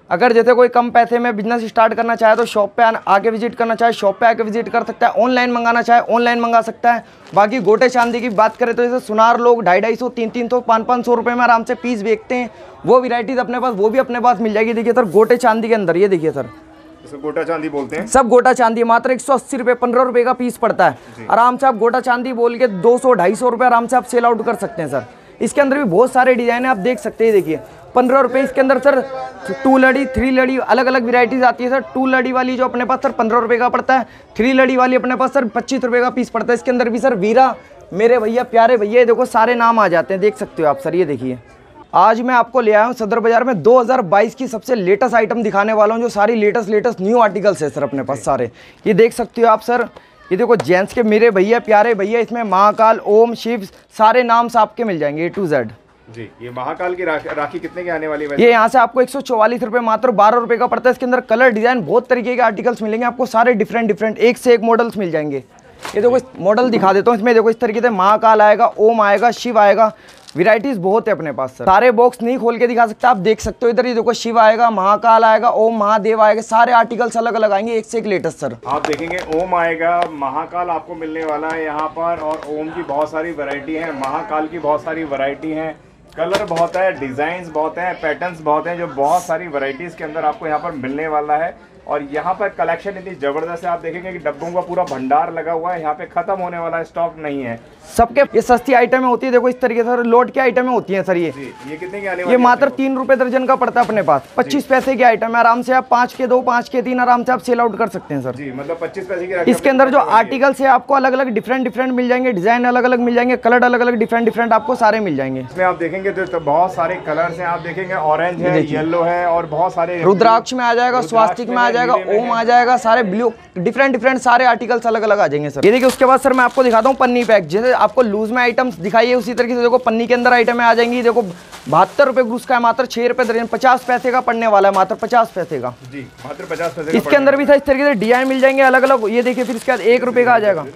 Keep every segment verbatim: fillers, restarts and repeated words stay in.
अगर जैसे कोई कम पैसे में बिजनेस स्टार्ट करना चाहे तो शॉप पे आके विजिट करना चाहे शॉप पे आके विजिट कर सकता है, ऑनलाइन मंगाना चाहे ऑनलाइन मंगा सकता है। बाकी गोटे चांदी की बात करें तो जैसे सुनार लोग ढाई ढाई सौ तीन तीन सौ पाँच पाँच सौ रुपये में आराम से पीस बेचते हैं, वो वैरायटीज अपने पास वो भी अपने पास मिल जाएगी। देखिए सर गोटे चांदी के अंदर, ये देखिए सर इसको गोटा चांदी बोलते हैं, सब गोटा चांदी मात्र एक सौ अस्सी रुपये पंद्रह रुपये का पीस पड़ता है। आराम से आप गोटा चांदी बोल के दो सौ ढाई सौ रुपये आराम से आप सेल आउट कर सकते हैं सर। इसके अंदर भी बहुत सारे डिजाइन है, आप देख सकते हैं। देखिए पंद्रह रुपये इसके अंदर सर टू लड़ी थ्री लड़ी अलग अलग वेराइटीज आती है सर। टू लड़ी वाली जो अपने पास सर पंद्रह रुपये का पड़ता है, थ्री लड़ी वाली अपने पास सर पच्चीस रुपये का पीस पड़ता है। इसके अंदर भी सर वीरा मेरे भैया प्यारे भैया, ये देखो सारे नाम आ जाते हैं, देख सकते हो आप सर। ये देखिए आज मैं आपको ले आया हूँ सदर बाजार में दो हज़ार बाईस की सबसे लेटेस्ट आइटम दिखाने वाला हूँ, जो सारी लेटेस्ट लेटेस्ट न्यू आर्टिकल्स है सर अपने पास सारे। ये देख सकते हो आप सर, ये देखो जेंट्स के मेरे भैया प्यारे भैया, इसमें महाकाल ओम शिव सारे नाम से आपके मिल जाएंगे ए टू जेड जी। ये महाकाल की राखी, राखी कितने की आने वाली है? ये यहाँ से आपको एक सौ चौवालीस रुपये मात्र बारह रुपये का पड़ता है। इसके अंदर कलर डिजाइन बहुत तरीके के आर्टिकल्स मिलेंगे आपको, सारे डिफरेंट डिफरेंट एक से एक मॉडल्स मिल जाएंगे। ये देखो मॉडल दिखा देता हूँ, इसमें देखो इस तरीके से महाकाल आएगा, ओम आएगा, शिव आएगा, वैरायटीज बहुत है अपने पास सर। सारे बॉक्स नहीं खोल के दिखा सकता, आप देख सकते हो इधर। ये देखो शिव आएगा, महाकाल आएगा, ओम महादेव आएगा, सारे आर्टिकल्स अलग अलग आएंगे एक से एक लेटेस्ट सर। आप देखेंगे ओम आएगा, महाकाल आपको मिलने वाला है यहाँ पर, और ओम की बहुत सारी वैरायटी है, महाकाल की बहुत सारी वैरायटी है, कलर बहुत है, डिजाइन बहुत है, पैटर्न्स बहुत हैं, जो बहुत सारी वैरायटीज के अंदर आपको यहाँ पर मिलने वाला है। और यहाँ पर कलेक्शन इतनी जबरदस्त है, आप देखेंगे कि डब्बों का पूरा भंडार लगा हुआ है, यहाँ पे खत्म होने वाला स्टॉक नहीं है। सबके ये सस्ती आइटमें होती है, देखो इस तरीके से लोट की आइटमें होती हैं सर। ये ये कितने की आने वाली? ये मात्र तीन रुपए दर्जन का पड़ता है अपने पास, पच्चीस पैसे की आइटम है। आराम से आप पाँच के दो पाँच के तीन आराम से आप सेल आउट कर सकते हैं सर। जी, मतलब पच्चीस पैसे की। इसके अंदर जो आर्टिकल्स है आपको अलग अलग डिफरेंट डिफरेंट मिल जाएंगे, डिजाइन अलग अलग मिल जाएंगे, कलर अलग अलग डिफरेंट डिफरेंट आपको सारे मिल जाएंगे। इसमें आप देखेंगे तो बहुत सारे कलर्स हैं, आप देखेंगे ऑरेंज है, येलो है, और बहुत सारे रुद्राक्ष में आ जाएगा, स्वास्तिक में आ जाएगा, ओम आ जाएगा, सारे ब्लू डिफरेंट डिफरेंट सारे आर्टिकल्स अलग अलग आ जाएंगे सर। ये देखिए उसके बाद सर मैं आपको दिखाता हूँ पन्नी पैक, जैसे आपको लूज में आइटम्स दिखाइए उसी तरीके से देखो पन्नी के अंदर आइटमें आ जाएंगी। देखो बहत्तर रुपए ग्रूस का है, मात्र छह रुपए दर्जन, पचास पैसे का पड़ने वाला है, मात्र पचास पैसे का जी, मात्र पचास पैसे। इसके अंदर भी था इस तरीके से डिजाइन मिल जाएंगे अलग अलग। ये देखिए फिर इसके बाद एक रुपए का आ जाएगा।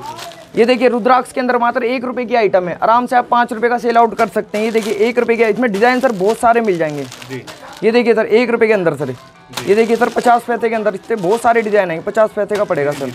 ये देखिए रुद्राक्ष के अंदर मात्र एक रुपए की आइटम है, आराम से आप पाँच रुपए का सेल आउट कर सकते हैं। ये देखिए एक रुपए के, इसमें डिजाइन सर बहुत सारे मिल जाएंगे जी। ये देखिए सर एक रुपए के अंदर सर, ये देखिए सर पचास पैसे के अंदर इससे बहुत सारे डिजाइन आएंगे, पचास पैसे का पड़ेगा सर।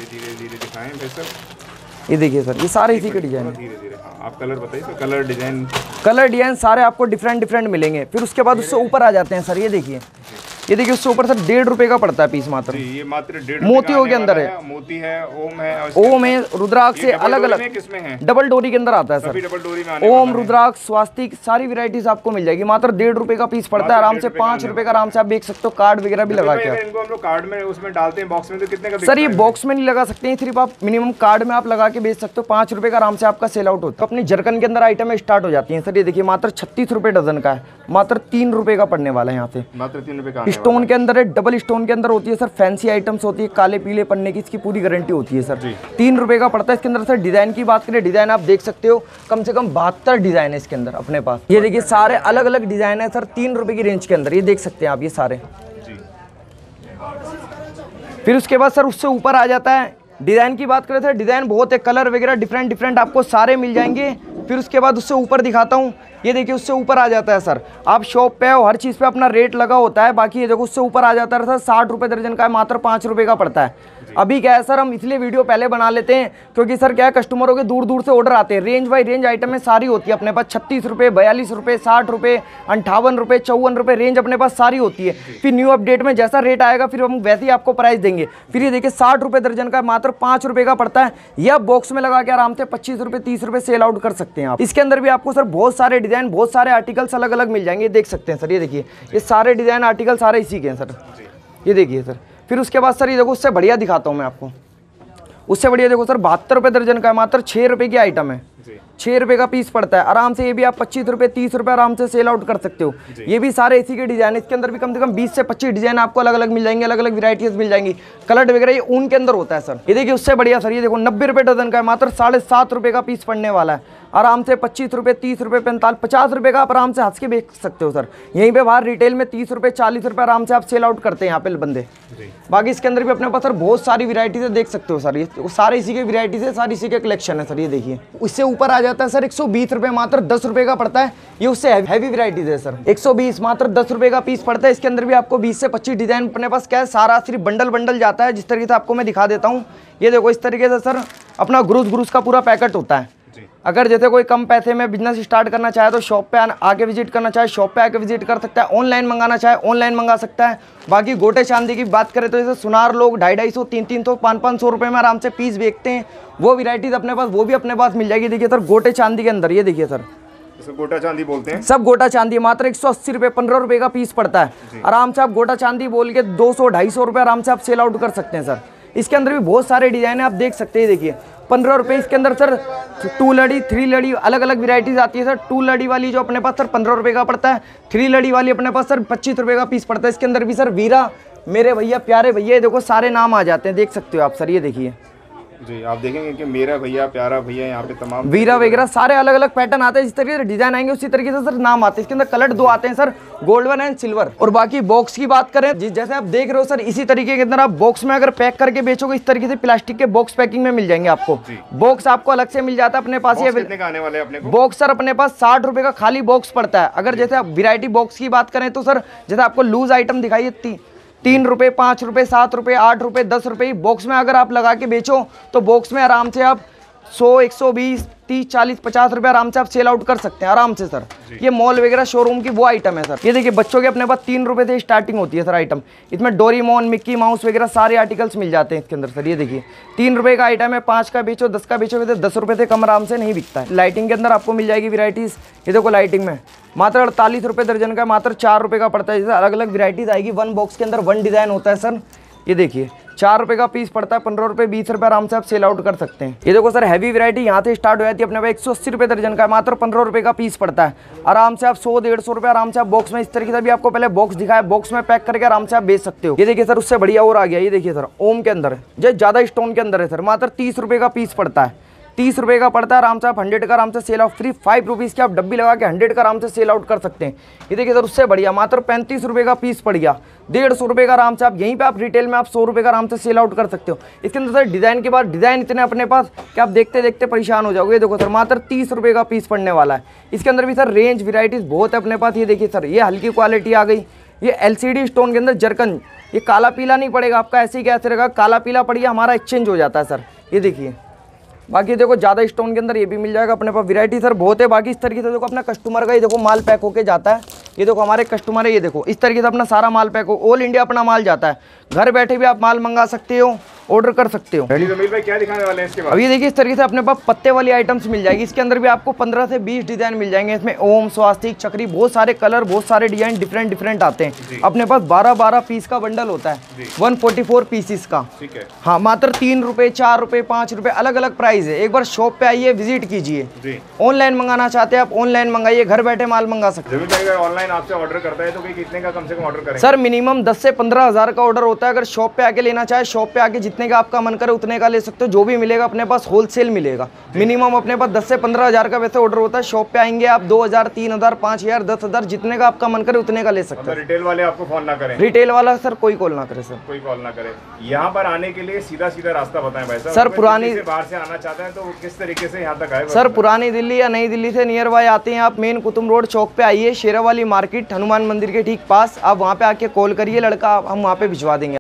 ये देखिए सर ये सारे इसी के डिजाइन है। धीरे धीरे आप कलर बताइए, तो कलर डिजाइन कलर डिजाइन सारे आपको डिफरेंट डिफरेंट मिलेंगे। फिर उसके बाद उससे ऊपर आ जाते हैं सर। ये देखिए ये देखिए उससे ऊपर सर डेढ़ रुपए का पड़ता है पीस मात्र। ये मात्र डेढ़ मोतियों के अंदर है, मोती है, ओम है, ओम है, रुद्राक्ष से अलग अलग किसमें है, डबल डोरी के अंदर आता है सर। डबल डोरी में ओम रुद्राक्ष स्वास्तिक सारी वैरायटीज आपको मिल जाएगी, मात्र डेढ़ रुपए का पीस पड़ता है। आराम से पाँच रुपए का आराम से आप बेच सकते हो, कार्ड वगैरह भी लगा के। इनको हम लोग कार्ड में उसमें डालते हैं बॉक्स में, तो कितने का सर ये बॉक्स में नहीं लगा सकते हैं, सिर्फ आप मिनिमम कार्ड में आप लगा के बेच सकते हो, पाँच रुपए का आराम से आपका सेल आउट होता है। अपनी जरकन के अंदर आइटमें स्टार्ट हो जाती हैं सर। ये देखिए मात्र छत्तीस रुपए डजन का है, मात्र तीन रुपए का पड़ने वाला है यहाँ से। मात्र तीन रुपए का। स्टोन के अंदर है, डबल स्टोन के अंदर होती है सर, फैंसी आइटम्स होती है, काले पीले पन्ने की, इसकी पूरी गारंटी होती है सर। तीन रुपए का पड़ता है। इसके अंदर सर डिजाइन की बात करें, डिजाइन आप देख सकते हो कम से कम बहत्तर डिजाइन है इसके अंदर अपने पास। ये देखिए सारे अलग अलग डिजाइन है सर, तीन रुपए की रेंज के अंदर, ये देख सकते हैं आप ये सारे। फिर उसके बाद सर उससे ऊपर आ जाता है, डिजाइन की बात करें तो डिजाइन बहुत है, कलर वगैरह डिफरेंट डिफरेंट आपको सारे मिल जाएंगे। फिर उसके बाद उससे ऊपर दिखाता हूँ, ये देखिए उससे ऊपर आ जाता है सर। आप शॉप पे हो, हर चीज़ पे अपना रेट लगा होता है, बाकी ये देखो उससे ऊपर आ जाता है सर, साठ रुपये दर्जन का है, मात्र पाँच रुपये का पड़ता है। अभी क्या है सर, हम इसलिए वीडियो पहले बना लेते हैं क्योंकि सर क्या है कस्टमरों के दूर दूर से ऑर्डर आते हैं, रेंज बाई रेंज आइटमें सारी होती है अपने पास, छत्तीस रुपये बयालीस रुपये साठ रुपये अंठावन रुपये चौवन रुपये रेंज अपने पास सारी होती है। फिर न्यू अपडेट में जैसा रेट आएगा फिर हम वैसे ही आपको प्राइस देंगे। फिर ये देखिए साठ रुपये दर्जन का मात्र पाँच रुपये का पड़ता है, यह बॉक्स में लगा के आराम से पच्चीस रुपये तीस रुपये सेल आउट कर सकते हैं आप। इसके अंदर भी आपको सर बहुत सारे डिजाइन बहुत सारे आर्टिकल्स अलग अलग मिल जाएंगे, देख सकते हैं सर। ये देखिए ये सारे डिजाइन आर्टिकल सारे इसी के हैं सर, ये देखिए सर। फिर उसके बाद सर ये देखो उससे बढ़िया दिखाता हूँ मैं आपको, उससे बढ़िया देखो सर बहत्तर रुपये दर्जन का है, मात्र छः रुपये की आइटम है, छः रुपये का पीस पड़ता है। आराम से ये भी आप पच्चीस रुपये तीस रुपये आराम से सेल आउट कर सकते हो। ये भी सारे इसी के डिजाइन, इसके अंदर भी कम से कम बीस से पच्चीस डिजाइन आपको अलग अलग मिल जाएंगे, अलग अलग वैरायटीज मिल जाएंगी, कलर वगैरह ये ऊन के अंदर होता है सर। ये देखिए उससे बढ़िया सर, ये देखो नब्बे रुपये डजन का है, मात्र साढ़े सात रुपये का पीस पड़ने वाला है। आराम से पच्चीस रुपये तीस रुपये पैंतालीस पचास रुपये का आप आराम से हंस के बेच सकते हो सर। यहीं पे बाहर रिटेल में तीस रुपये चालीस रुपये आराम से आप सेल आउट करते हैं यहाँ पे बंदे। बाकी इसके अंदर भी अपने पास सर बहुत सारी वैरायटीज है, देख सकते हो सर। ये सारे इसी के वैरायटीज है, सारी इसी के कलेक्शन है सर। ये देखिए इससे ऊपर आ जाता है सर एक सौ बीस रुपये, मात्र दस रुपये का पड़ता है। ये उससे हैवी वैरायटीज है सर, एक सौ बीस मात्र दस रुपये का पीस पड़ता है। इसके अंदर भी आपको बीस से पच्चीस डिजाइन अपने पास क्या है, सारा सिर्फ बंडल बंडल जाता है। जिस तरीके से आपको मैं दिखा देता हूँ, ये देखो इस तरीके से सर अपना ग्रूस ग्रूस का पूरा पैकेट होता है। अगर जैसे कोई कम पैसे में बिजनेस स्टार्ट करना चाहे तो शॉप पे आके विजिट करना चाहे शॉप पे आके विजिट कर सकता है, ऑनलाइन मंगाना चाहे ऑनलाइन मंगा सकता है। बाकी गोटे चांदी की बात करें तो जैसे सुनार लोग ढाई ढाई सौ तीन तीन सौ पाँच पाँच सौ रुपये में आराम से पीस बेचते हैं, वो वैरायटीज अपने पास वो भी अपने पास मिल जाएगी। देखिए सर गोटे चांदी के अंदर, ये देखिए सर गोटा चांदी बोलते हैं, सब गोटा चांदी मात्र एक सौ अस्सी रुपये पंद्रह रुपये का पीस पड़ता है। आराम से आप गोटा चांदी बोल के दो सौ ढाई सौ रुपये आराम से आप सेल आउट कर सकते हैं सर। इसके अंदर भी बहुत सारे डिजाइन है, आप देख सकते हैं। देखिए पंद्रह रुपये इसके अंदर सर टू लड़ी थ्री लड़ी अलग अलग वैरायटीज आती है सर। टू लड़ी वाली जो अपने पास सर पंद्रह रुपये का पड़ता है, थ्री लड़ी वाली अपने पास सर पच्चीस रुपये का पीस पड़ता है। इसके अंदर भी सर वीरा मेरे भैया प्यारे भैया, देखो सारे नाम आ जाते हैं, देख सकते हो आप सर। ये देखिए जी, आप देखेंगे कि मेरा भैया प्यारा भैया, यहाँ पे तमाम वीरा वगैरह सारे अलग अलग पैटर्न आते हैं। जिस तरीके से डिजाइन आएंगे उसी तरीके से सर नाम आते हैं। इसके अंदर कलर दो आते हैं सर, गोल्डन एंड सिल्वर। और बाकी बॉक्स की बात करें जैसे आप देख रहे हो सर, इसी तरीके के अंदर आप बॉक्स में अगर पैक करके बेचोगे इस तरीके से प्लास्टिक के बॉक्स पैकिंग में मिल जाएंगे आपको। बॉक्स आपको अलग से मिल जाता है अपने पास। ये कितने का आने वाले अपने को बॉक्स सर अपने पास साठ रुपए का खाली बॉक्स पड़ता है। अगर जैसे आप वैरायटी बॉक्स की बात करें तो सर जैसे आपको लूज आइटम दिखाई थी तीन रुपये पाँच रुपये सात रुपये आठ रुपये दस रुपये, बॉक्स में अगर आप लगा के बेचो तो बॉक्स में आराम से आप सौ एक सौ बीस तीस चालीस पचास रुपये आराम से आप सेल आउट कर सकते हैं आराम से सर। ये मॉल वगैरह शोरूम की वो आइटम है सर। ये देखिए बच्चों के अपने पास तीन रुपये से स्टार्टिंग होती है सर आइटम। इसमें डोरीमोन मिक्की माउस वगैरह सारे आर्टिकल्स मिल जाते हैं इसके अंदर सर। ये देखिए तीन रुपये का आइटम है, पाँच का बेचो दस का बेचो तो दस रुपये से कम आराम से नहीं बिकता है। लाइटिंग के अंदर आपको मिल जाएगी वैरायटीज़। ये देखो लाइटिंग में मात्र अड़तालीस रुपये दर्जन का मात्र चार रुपये का पड़ता है। जैसे अलग अलग वैरायटीज आएगी, वन बॉक्स के अंदर वन डिज़ाइन होता है सर। ये देखिए चार रुपये का पीस पड़ता है, पंद्रह रुपये बीस रुपये आराम से आप सेल आउट कर सकते हैं। ये देखो सर हैवी वैरायटी यहाँ से स्टार्ट हो जाती है अपने पास एक सौ अस्सी रुपये दर्जन का, मात्र पंद्रह रुपये का पीस पड़ता है। आराम से आप सौ डेढ़ सौ रुपये आराम से आप बॉक्स में इस तरीके से भी आपको पहले बॉक्स दिखाया, बॉक्स में पैक करके आराम से आप बेच सकते हो। ये देखिए सर उससे बढ़िया और आ गया। ये देखिए सर ओम के अंदर जो ज़्यादा स्टोन के अंदर है सर, मात्र तीस रुपये का पीस पड़ता है। तीस रुपये का पड़ता है, आराम से आप हंड्रेड का आराम से sale out free five rupees की आप डब्बी लगा के हंड्रेड का आराम से सेल आउट कर सकते हैं। ये देखिए सर उससे बढ़िया मात्र पैंतीस रुपये का पीस पड़ गया, डेढ़ सौ रुपये का आराम से आप यहीं पे आप रिटेल में आप सौ रुपये का आराम से सेल आउट कर सकते हो। इसके अंदर सर डिज़ाइन के बाद डिज़ाइन इतने अपने पास कि आप देखते देखते परेशान हो जाओगे। देखो सर मात्र तीस रुपये का पीस पड़ने वाला है। इसके अंदर भी सर रेंज वेराइटीज़ बहुत है अपने पास। ये देखिए सर ये हल्की क्वालिटी आ गई, ये एलसीडी स्टोन के अंदर जरकन, ये काला पीला नहीं पड़ेगा आपका, ऐसे ही कैसे रहेगा, काला पीला पड़ गया हमारा एक्सचेंज हो जाता है सर। ये देखिए बाकी देखो ज़्यादा स्टोन के अंदर ये भी मिल जाएगा अपने पास, वैरायटी सर बहुत है। बाकी इस तरीके से देखो अपना कस्टमर का ये देखो माल पैक होके जाता है। ये देखो हमारे कस्टमर है, ये देखो इस तरीके से अपना सारा माल पैक हो, ऑल इंडिया अपना माल जाता है। घर बैठे भी आप माल मंगा सकते हो, ऑर्डर कर सकते हो। जमील भाई क्या दिखाने वाले हैं इसके बाद? अब ये देखिए इस तरीके से अपने पास पत्ते वाली आइटम्स मिल जाएगी। इसके अंदर भी आपको पंद्रह से बीस डिजाइन मिल जाएंगे। इसमें ओम स्वास्तिक चक्री बहुत सारे कलर बहुत सारे डिजाइन डिफरेंट डिफरेंट आते हैं। अपने पास बारह बारह पीस का बंडल होता है, वन फोर्टी फोर पीसीस का। ठीक है हाँ मात्र तीन रुपये चार रुपये पाँच रुपये अलग अलग प्राइस है। एक बार शॉप पे आइए विजिट कीजिए। ऑनलाइन मंगाना चाहते हैं आप ऑनलाइन मंगाइए, घर बैठे माल मंगा सकते हैं। ऑनलाइन आपसे ऑर्डर करता है तो कितने का कम से कम ऑर्डर करें? सर मिनिमम दस से पंद्रह हजार का ऑर्डर होता है। अगर शॉप पे आके लेना चाहे शॉप पे आके जितने का आपका मन करे उतने का ले सकते हो। जो भी मिलेगा अपने पास होलसेल मिलेगा। मिनिमम अपने पास दस से पंद्रह हजार का वैसे ऑर्डर होता है। शॉप पे आएंगे आप दो हजार तीन हजार पाँच हजार दस हजार जितने का आपका मन करे उतने का ले सकते हैं। रिटेल वाले आपको फोन ना करें? रिटेल वाला सर कोई कॉल ना करे सर, कोई कॉल ना करे। यहाँ पर आने के लिए सीधा सीधा रास्ता बताएं भाई साहब। सर पुरानी बाहर से आना चाहते हैं तो किस तरीके से यहाँ तक आए? सर पुरानी दिल्ली या नई दिल्ली से नियर बाय आते हैं आप, मेन कुतुब रोड चौक पे आइए, शेरा वाली मार्केट हनुमान मंदिर के ठीक पास। आप वहाँ पे आके कॉल करिए, लड़का हम वहाँ पे भिजवा देंगे।